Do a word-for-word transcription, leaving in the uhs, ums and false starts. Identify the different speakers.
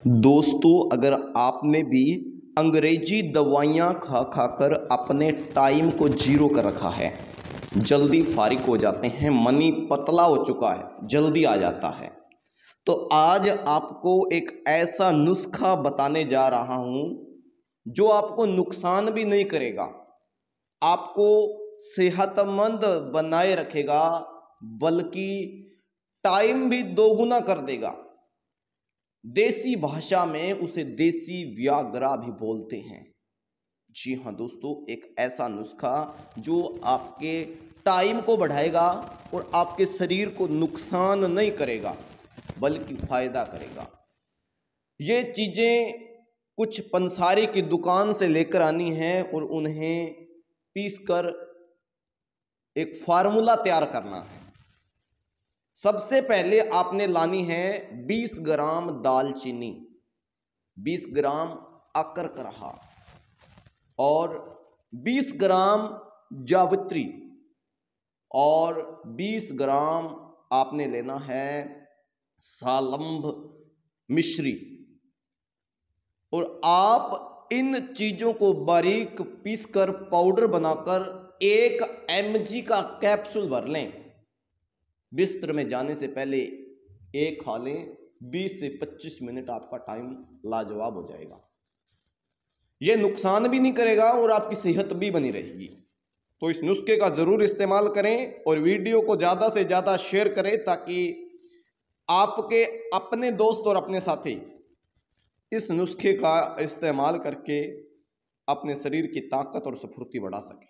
Speaker 1: दोस्तों, अगर आपने भी अंग्रेजी दवाइयाँ खा खा कर अपने टाइम को जीरो कर रखा है, जल्दी फारिग हो जाते हैं, मनी पतला हो चुका है, जल्दी आ जाता है, तो आज आपको एक ऐसा नुस्खा बताने जा रहा हूँ जो आपको नुकसान भी नहीं करेगा, आपको सेहतमंद बनाए रखेगा, बल्कि टाइम भी दोगुना कर देगा। देसी भाषा में उसे देसी व्याग्रा भी बोलते हैं। जी हाँ दोस्तों, एक ऐसा नुस्खा जो आपके टाइम को बढ़ाएगा और आपके शरीर को नुकसान नहीं करेगा बल्कि फायदा करेगा। ये चीज़ें कुछ पंसारी की दुकान से लेकर आनी है और उन्हें पीसकर एक फार्मूला तैयार करना है। सबसे पहले आपने लानी है बीस ग्राम दालचीनी, बीस ग्राम अकरकरहा और बीस ग्राम जावित्री और बीस ग्राम आपने लेना है सालंब मिश्री। और आप इन चीज़ों को बारीक पीसकर पाउडर बनाकर एक एमजी का कैप्सूल भर लें। बिस्तर में जाने से पहले एक खा लें, बीस से पच्चीस मिनट आपका टाइम लाजवाब हो जाएगा। यह नुकसान भी नहीं करेगा और आपकी सेहत भी बनी रहेगी। तो इस नुस्खे का ज़रूर इस्तेमाल करें और वीडियो को ज़्यादा से ज़्यादा शेयर करें ताकि आपके अपने दोस्त और अपने साथी इस नुस्खे का इस्तेमाल करके अपने शरीर की ताकत और स्फूर्ति बढ़ा सकें।